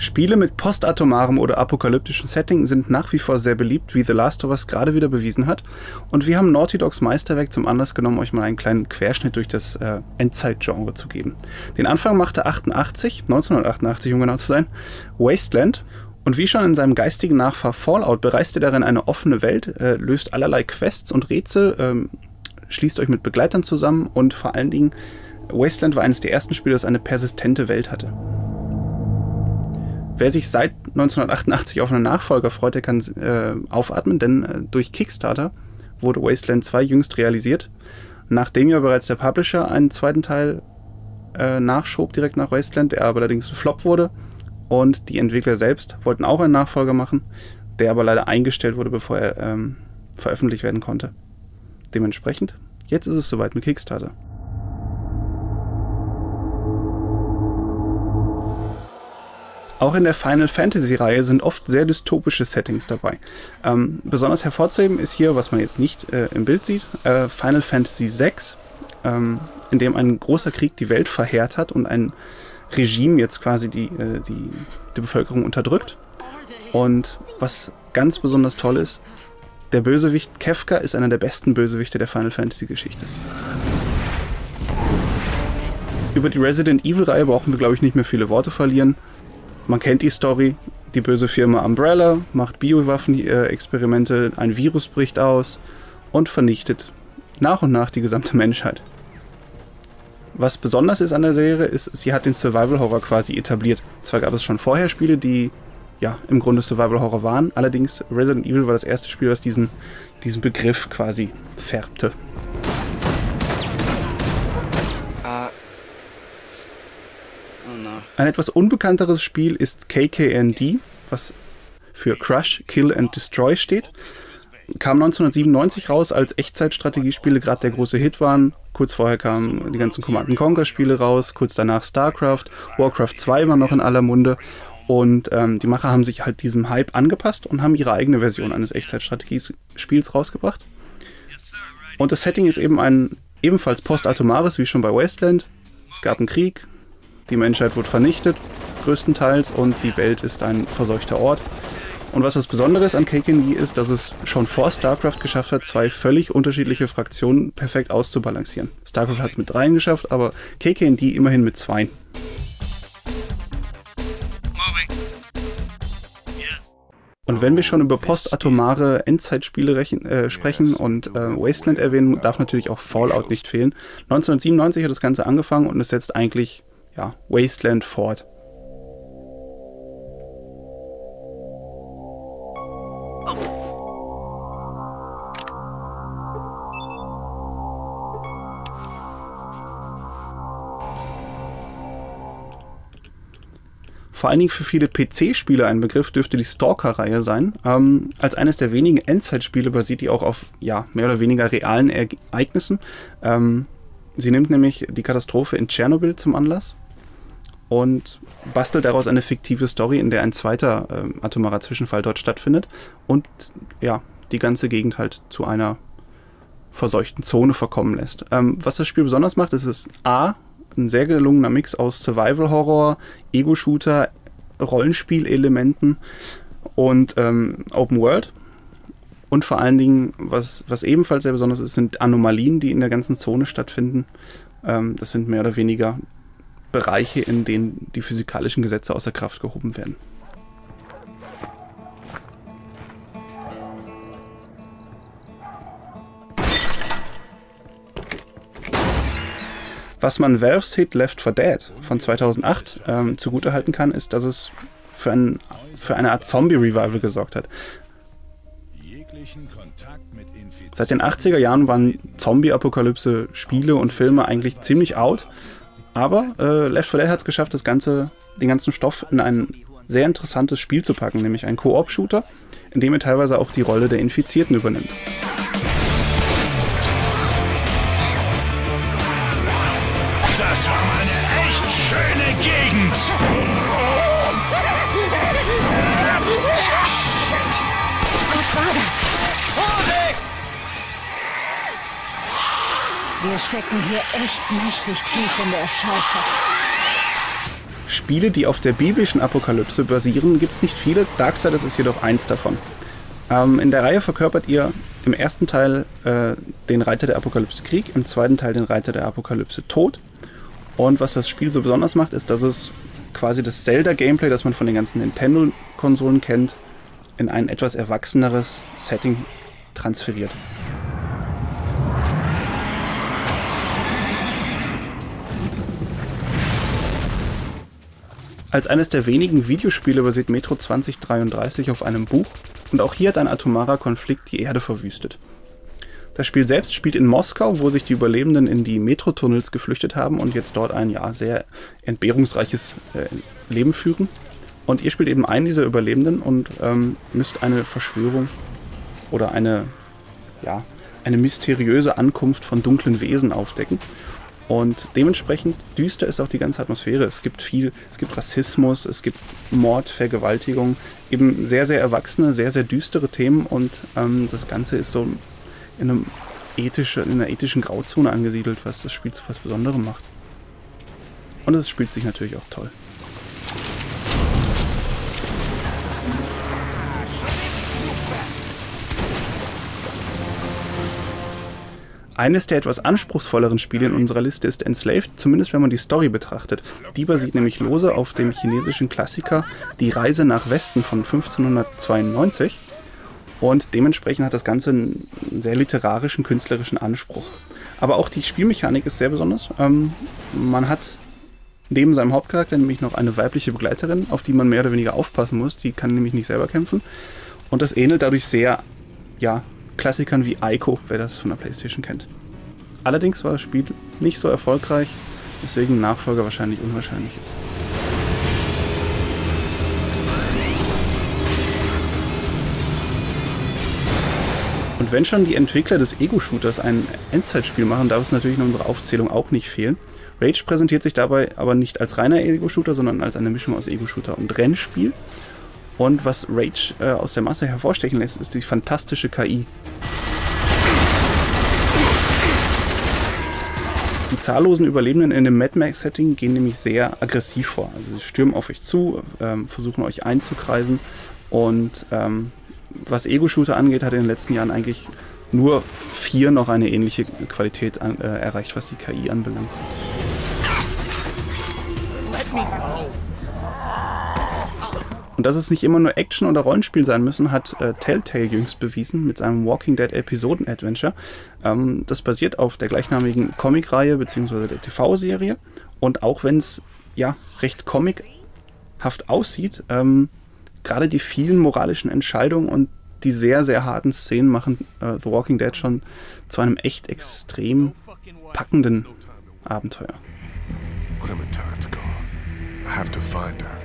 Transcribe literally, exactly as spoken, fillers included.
Spiele mit postatomarem oder apokalyptischem Setting sind nach wie vor sehr beliebt, wie The Last of Us gerade wieder bewiesen hat. Und wir haben Naughty Dogs Meisterwerk zum Anlass genommen, euch mal einen kleinen Querschnitt durch das äh, Endzeit-Genre zu geben. Den Anfang machte achtundachtzig, neunzehnhundertachtundachtzig um genau zu sein, Wasteland. Und wie schon in seinem geistigen Nachfahr Fallout bereist ihr darin eine offene Welt, äh, löst allerlei Quests und Rätsel, ähm, schließt euch mit Begleitern zusammen und vor allen Dingen, Wasteland war eines der ersten Spiele, das eine persistente Welt hatte. Wer sich seit neunzehnhundertachtundachtzig auf einen Nachfolger freut, der kann äh, aufatmen, denn äh, durch Kickstarter wurde Wasteland zwei jüngst realisiert, nachdem ja bereits der Publisher einen zweiten Teil äh, nachschob direkt nach Wasteland, der aber allerdings ein Flop wurde, und die Entwickler selbst wollten auch einen Nachfolger machen, der aber leider eingestellt wurde, bevor er ähm, veröffentlicht werden konnte. Dementsprechend, jetzt ist es soweit mit Kickstarter. Auch in der Final Fantasy-Reihe sind oft sehr dystopische Settings dabei. Ähm, besonders hervorzuheben ist hier, was man jetzt nicht äh, im Bild sieht, äh, Final Fantasy sechs, ähm, in dem ein großer Krieg die Welt verheert hat und ein Regime jetzt quasi die, äh, die, die Bevölkerung unterdrückt. Und was ganz besonders toll ist, der Bösewicht Kefka ist einer der besten Bösewichte der Final Fantasy-Geschichte. Über die Resident Evil-Reihe brauchen wir, glaube ich, nicht mehr viele Worte verlieren. Man kennt die Story, die böse Firma Umbrella macht Biowaffen-Experimente, ein Virus bricht aus und vernichtet nach und nach die gesamte Menschheit. Was besonders ist an der Serie, ist, sie hat den Survival-Horror quasi etabliert. Zwar gab es schon vorher Spiele, die ja im Grunde Survival-Horror waren, allerdings Resident Evil war das erste Spiel, was diesen, diesen Begriff quasi färbte. Ein etwas unbekannteres Spiel ist K K N D, was für Crush, Kill and Destroy steht. Kam neunzehnhundertsiebenundneunzig raus, als Echtzeitstrategiespiele gerade der große Hit waren. Kurz vorher kamen die ganzen Command and Conquer Spiele raus, kurz danach StarCraft, Warcraft zwei war noch in aller Munde. Und ähm, die Macher haben sich halt diesem Hype angepasst und haben ihre eigene Version eines Echtzeitstrategiespiels rausgebracht. Und das Setting ist eben ein ebenfalls postatomares, wie schon bei Wasteland. Es gab einen Krieg. Die Menschheit wurde vernichtet, größtenteils, und die Welt ist ein verseuchter Ort. Und was das Besondere ist an K K N D ist, dass es schon vor StarCraft geschafft hat, zwei völlig unterschiedliche Fraktionen perfekt auszubalancieren. StarCraft hat es mit dreien geschafft, aber K K N D immerhin mit zweien. Und wenn wir schon über postatomare Endzeitspiele rechen, äh, sprechen und äh, Wasteland erwähnen, darf natürlich auch Fallout nicht fehlen. neunzehnhundertsiebenundneunzig hat das Ganze angefangen und es setzt eigentlich ja, Wasteland fort. Vor allen Dingen für viele P C-Spieler ein Begriff dürfte die Stalker-Reihe sein. Ähm, als eines der wenigen Endzeitspiele basiert die auch auf ja, mehr oder weniger realen Ereignissen. Ähm, sie nimmt nämlich die Katastrophe in Tschernobyl zum Anlass und bastelt daraus eine fiktive Story, in der ein zweiter äh, atomarer Zwischenfall dort stattfindet und ja, die ganze Gegend halt zu einer verseuchten Zone verkommen lässt. Ähm, was das Spiel besonders macht, ist es A, ein sehr gelungener Mix aus Survival-Horror, Ego-Shooter, Rollenspielelementen und ähm, Open World. Und vor allen Dingen, was, was ebenfalls sehr besonders ist, sind Anomalien, die in der ganzen Zone stattfinden. Ähm, das sind mehr oder weniger Bereiche, in denen die physikalischen Gesetze außer Kraft gehoben werden. Was man Valves Hit Left four Dead von zweitausendacht ähm, zugutehalten kann, ist, dass es für, ein, für eine Art Zombie-Revival gesorgt hat. Seit den achtziger Jahren waren Zombie-Apokalypse, Spiele und Filme eigentlich ziemlich out. Aber äh, Left four Dead hat es geschafft, das ganze, den ganzen Stoff in ein sehr interessantes Spiel zu packen, nämlich einen Koop-Shooter, in dem er teilweise auch die Rolle der Infizierten übernimmt. Das war mal eine echt schöne Gegend! Was war das? Vorsicht! Wir stecken hier echt mächtig tief in der Scheiße. Spiele, die auf der biblischen Apokalypse basieren, gibt es nicht viele. Darksiders ist jedoch eins davon. Ähm, in der Reihe verkörpert ihr im ersten Teil äh, den Reiter der Apokalypse Krieg, im zweiten Teil den Reiter der Apokalypse Tod. Und was das Spiel so besonders macht, ist, dass es quasi das Zelda-Gameplay, das man von den ganzen Nintendo-Konsolen kennt, in ein etwas erwachseneres Setting transferiert. Als eines der wenigen Videospiele basiert Metro zwanzig dreiunddreißig auf einem Buch und auch hier hat ein atomarer Konflikt die Erde verwüstet. Das Spiel selbst spielt in Moskau, wo sich die Überlebenden in die Metrotunnels geflüchtet haben und jetzt dort ein ja sehr entbehrungsreiches äh, Leben führen. Und ihr spielt eben einen dieser Überlebenden und ähm, müsst eine Verschwörung oder eine, ja, eine mysteriöse Ankunft von dunklen Wesen aufdecken. Und dementsprechend düster ist auch die ganze Atmosphäre. Es gibt viel, es gibt Rassismus, es gibt Mord, Vergewaltigung, eben sehr, sehr erwachsene, sehr, sehr düstere Themen und ähm, das Ganze ist so in, einem ethische, in einer ethischen Grauzone angesiedelt, was das Spiel zu was Besonderem macht. Und es spielt sich natürlich auch toll. Eines der etwas anspruchsvolleren Spiele in unserer Liste ist Enslaved, zumindest wenn man die Story betrachtet. Die basiert nämlich lose auf dem chinesischen Klassiker Die Reise nach Westen von fünfzehnhundertzweiundneunzig und dementsprechend hat das Ganze einen sehr literarischen, künstlerischen Anspruch. Aber auch die Spielmechanik ist sehr besonders. Ähm, man hat neben seinem Hauptcharakter nämlich noch eine weibliche Begleiterin, auf die man mehr oder weniger aufpassen muss. Die kann nämlich nicht selber kämpfen und das ähnelt dadurch sehr, ja, Klassikern wie Ico, wer das von der PlayStation kennt. Allerdings war das Spiel nicht so erfolgreich, weswegen ein Nachfolger wahrscheinlich unwahrscheinlich ist. Und wenn schon die Entwickler des Ego-Shooters ein Endzeitspiel machen, darf es natürlich in unserer Aufzählung auch nicht fehlen. Rage präsentiert sich dabei aber nicht als reiner Ego-Shooter, sondern als eine Mischung aus Ego-Shooter und Rennspiel. Und was Rage äh, aus der Masse hervorstechen lässt, ist die fantastische K I. Die zahllosen Überlebenden in dem Mad Max-Setting gehen nämlich sehr aggressiv vor. Also sie stürmen auf euch zu, ähm, versuchen euch einzukreisen. Und ähm, was Ego-Shooter angeht, hat in den letzten Jahren eigentlich nur vier noch eine ähnliche Qualität an, äh, erreicht, was die K I anbelangt. Let me go. Und dass es nicht immer nur Action oder Rollenspiel sein müssen, hat äh, Telltale jüngst bewiesen mit seinem Walking Dead Episoden-Adventure. Ähm, das basiert auf der gleichnamigen Comic-Reihe bzw. der T V-Serie. Und auch wenn es ja recht comichaft aussieht, ähm, gerade die vielen moralischen Entscheidungen und die sehr, sehr harten Szenen machen äh, The Walking Dead schon zu einem echt extrem packenden Abenteuer. Clementine's gone. I have to find her.